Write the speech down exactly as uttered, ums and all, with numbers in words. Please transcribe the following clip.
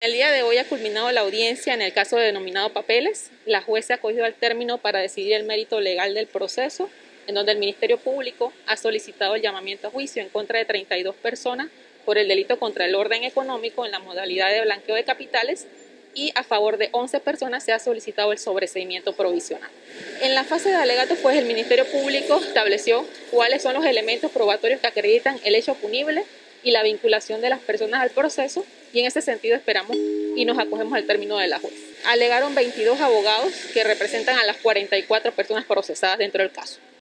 El día de hoy ha culminado la audiencia en el caso denominado Papeles. La juez se acogió al término para decidir el mérito legal del proceso, en donde el Ministerio Público ha solicitado el llamamiento a juicio en contra de treinta y dos personas por el delito contra el orden económico en la modalidad de blanqueo de capitales, y a favor de once personas se ha solicitado el sobreseimiento provisional. En la fase de alegato, pues el Ministerio Público estableció cuáles son los elementos probatorios que acreditan el hecho punible y la vinculación de las personas al proceso, y en ese sentido esperamos y nos acogemos al término de la juez. Alegaron veintidós abogados que representan a las cuarenta y cuatro personas procesadas dentro del caso.